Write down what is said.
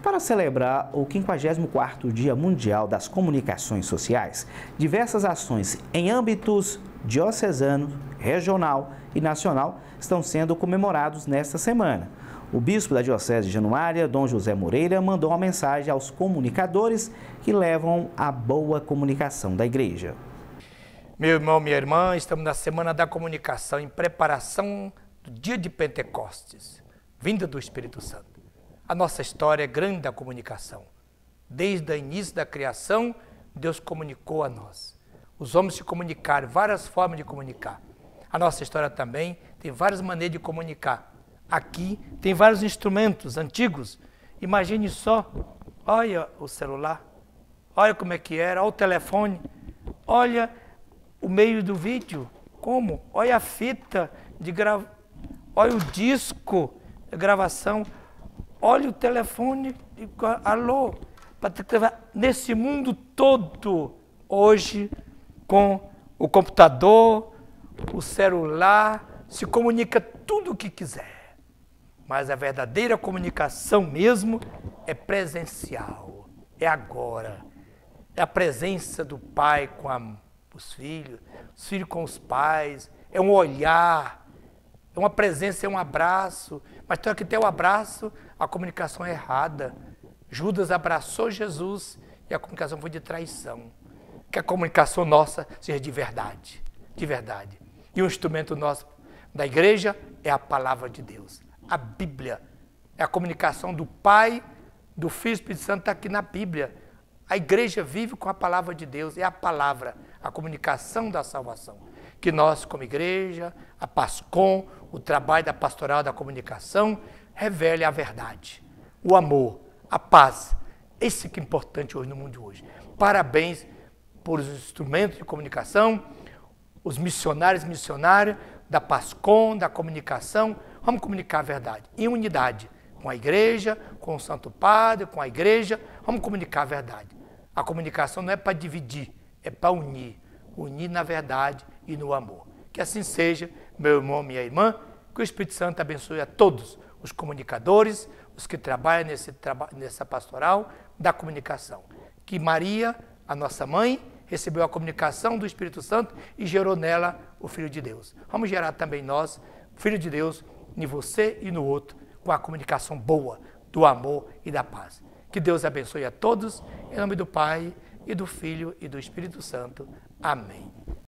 Para celebrar o 54º Dia Mundial das Comunicações Sociais, diversas ações em âmbitos diocesano, regional e nacional estão sendo comemorados nesta semana. O bispo da Diocese de Januária, Dom José Moreira, mandou uma mensagem aos comunicadores que levam a boa comunicação da igreja. Meu irmão, minha irmã, estamos na Semana da Comunicação, em preparação do dia de Pentecostes, vinda do Espírito Santo. A nossa história é grande da comunicação. Desde o início da criação, Deus comunicou a nós. Os homens se comunicaram, várias formas de comunicar. A nossa história também tem várias maneiras de comunicar. Aqui tem vários instrumentos antigos. Imagine só, olha o celular, olha como é que era, olha o telefone, olha o meio do vídeo, como? Olha a fita de olha o disco de gravação, olha o telefone, alô, nesse mundo todo, hoje, com o computador, o celular, se comunica tudo o que quiser. Mas a verdadeira comunicação mesmo é presencial, é agora. É a presença do pai com os filhos com os pais, é um olhar, é uma presença, é um abraço. Mas tem que ter o abraço, a comunicação é errada. Judas abraçou Jesus e a comunicação foi de traição. Que a comunicação nossa seja de verdade, de verdade. E o instrumento nosso da igreja é a palavra de Deus. A Bíblia é a comunicação do Pai, do Filho e do Espírito Santo, está aqui na Bíblia. A igreja vive com a palavra de Deus, é a palavra, a comunicação da salvação. Que nós, como igreja, a PASCOM, o trabalho da pastoral da comunicação, revele a verdade, o amor, a paz. Esse que é importante hoje no mundo de hoje. Parabéns por os instrumentos de comunicação, os missionários e missionárias da PASCOM, da comunicação. Vamos comunicar a verdade, em unidade, com a igreja, com o Santo Padre, com a igreja, vamos comunicar a verdade. A comunicação não é para dividir, é para unir. Unir na verdade e no amor. Que assim seja, meu irmão, minha irmã, que o Espírito Santo abençoe a todos os comunicadores, os que trabalham nessa pastoral da comunicação. Que Maria, a nossa mãe, recebeu a comunicação do Espírito Santo e gerou nela o Filho de Deus. Vamos gerar também nós, Filho de Deus, em você e no outro, com a comunicação boa, do amor e da paz. Que Deus abençoe a todos, em nome do Pai, e do Filho e do Espírito Santo. Amém.